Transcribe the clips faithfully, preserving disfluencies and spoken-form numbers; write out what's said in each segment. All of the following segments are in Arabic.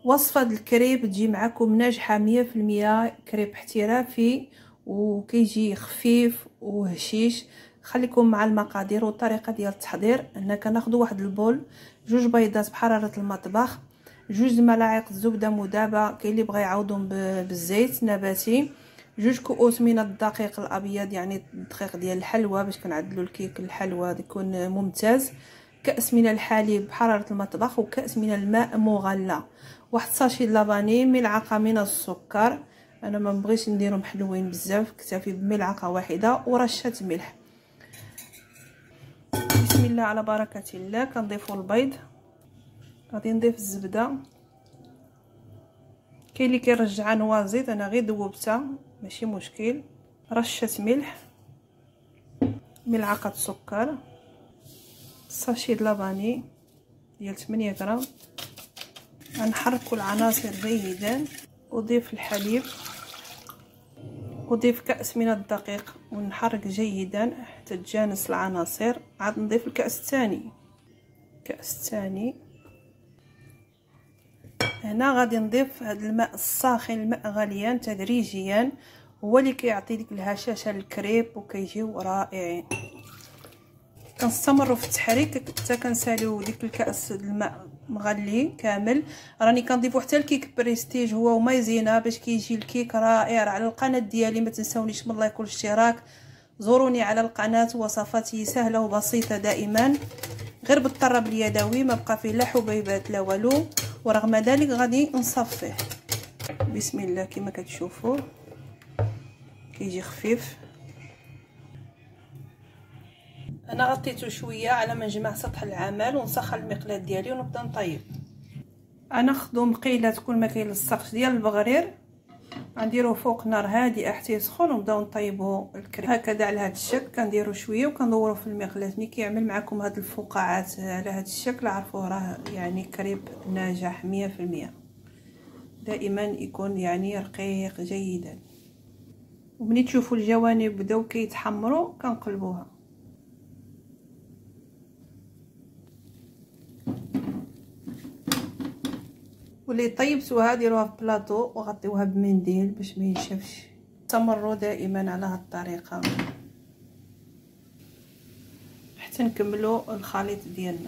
وصفه الكريب تجي معكم ناجحه مية في المية. كريب احترافي وكيجي خفيف وهشيش. خليكم مع المقادير والطريقه ديال التحضير. هنا كناخذ واحد البول، جوج بيضات بحراره المطبخ، جوج ملاعق زبده مذابه، كاين اللي بغى يعوضهم بالزيت نباتي، جوج كؤوس من الدقيق الابيض يعني الدقيق ديال الحلوى باش كنعدلوا الكيك الحلوى يكون ممتاز، كأس من الحليب بحراره المطبخ، وكأس من الماء مغلى، واحد ساشي لافاني، ملعقه من السكر، انا ما بغيتش نديرهم حلوين بزاف اكتفي بملعقه واحده، ورشه ملح. بسم الله على بركه الله. كنضيفوا البيض، غادي نضيف الزبده، كاين اللي كيرجع نوازيط، انا غير ذوبتها ماشي مشكل، رشه ملح، ملعقه سكر، ساشي لافاني ديال ثمانية غرام. غنحرك العناصر جيدا، اضيف الحليب، اضيف كأس من الدقيق ونحرك جيدا حتى تجانس العناصر. عاد نضيف الكأس الثاني، كأس الثاني. هنا غادي نضيف هذا الماء الساخن، الماء غليان تدريجيا، هو اللي كيعطي ديك الهشاشه للكريب وكيجيو رائعين. كنستمروا في التحريك حتى كنساليو ديك الكأس الماء مغلي كامل. راني كنضيفو حتى الكيك بريستيج هو ومايزينا باش كيجي الكيك رائع. على القناه ديالي ما تنساونيش من لايك والاشتراك، زوروني على القناه، وصفاتي سهله وبسيطه دائما، غير بالطرب اليدوي، ما بقى فيه لا حبيبات لا والو. ورغم ذلك غادي نصفيه. بسم الله كما كتشوفوا كيجي خفيف. انا غطيته شويه على ما نجمع سطح العمل ونسخن المقلاة ديالي ونبدا نطيب. غناخذوا مقيله تكون ما كيلصقش ديال البغرير، غنديروه فوق نار هادئه حتى يسخن ونبداو نطيبوا الكريب هكذا على هذا الشكل. كنديروا شويه وكندوروا في المقلاة. ملي كيعمل معكم هاد الفقاعات على هذا الشكل عرفوه راه يعني كريب ناجح مية في المية. دائما يكون يعني رقيق جيدا. ومني تشوفوا الجوانب بداو كيتحمروا كنقلبوها. واللي طيبتوها ديروها في بلاطو وغطيوها بمنديل باش ما ينشفش. استمروا دائما على هذه الطريقه حتى نكملوا الخليط ديالنا.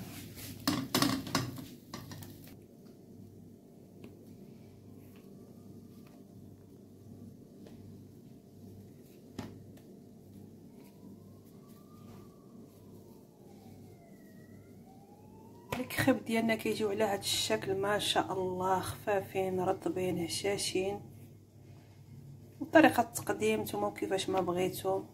الكريب ديالنا كيجيو على هذا الشكل ما شاء الله، خفافين رطبين هشاشين. وطريقه التقديم نتوما كيفاش ما بغيتو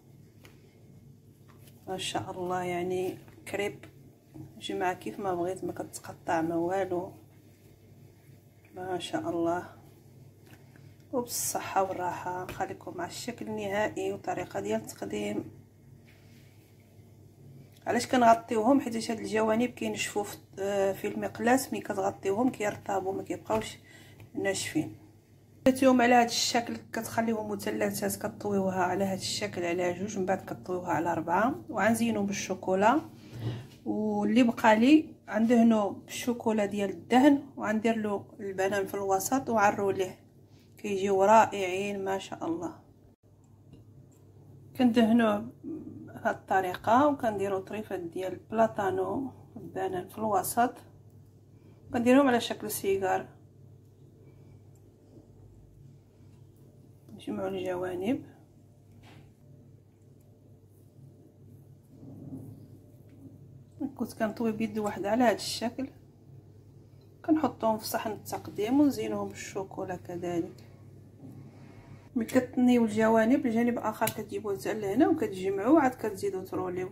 ما شاء الله، يعني كريب جماعه كيف ما بغيت، ما كتقطع ما والو، ما شاء الله. وبالصحه والراحه. خليكم مع الشكل النهائي وطريقه ديال التقديم. علاش كنغطيوهم؟ حيت هاد الجوانب كينشفوا في المقلاة، ملي كتغطيوهم كيرطبوا ما كيبقاوش ناشفين. درتيهم على هذا الشكل كتخليهم مثلثات، كطويوها على هذا الشكل على جوج، من بعد كطويوها على أربعة، وغنزينو بالشوكولا. واللي بقى لي غندهنو بالشوكولا ديال الدهن، وغندير له البنان في الوسط وعرو ليه، كيجيو رائعين ما شاء الله. كندهنوه بهذه الطريقه وكنديروا طريفات ديال البلاطانو البنان في الوسط، كنديرهم على شكل سيجار. نجمعوا الجوانب. كنت كنطوي بيد واحده على هذا الشكل، كنحطهم في صحن التقديم ونزينهم بالشوكولا كذلك. ملي كتنيو الجوانب الجانب الاخر كتجيبوه حتى لهنا وكتجمعوه، عاد كتزيدوا تروليو.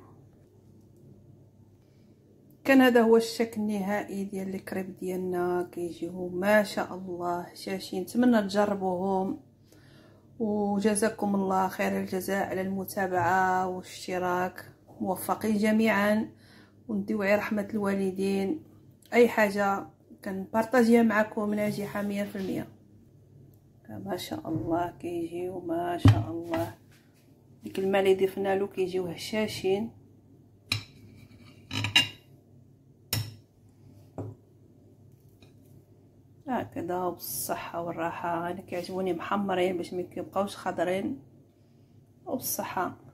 كان هذا هو الشكل النهائي ديال الكريب ديالنا، كيجيو ما شاء الله هشاشين. نتمنى تجربوهم، وجزاكم الله خير الجزاء على المتابعه والاشتراك. موفقين جميعا، وندوي رحمه الوالدين. اي حاجه كنبارطاجيها معكم ناجحه مية في المية. ما شاء الله كيجيو ما شاء الله. ديك الماء اللي ضفنا له كيجيو هشاشين. هكذا وبالصحه والراحه. انا كيعجبوني محمرين باش ما كيبقاوش خضرين، وبالصحه.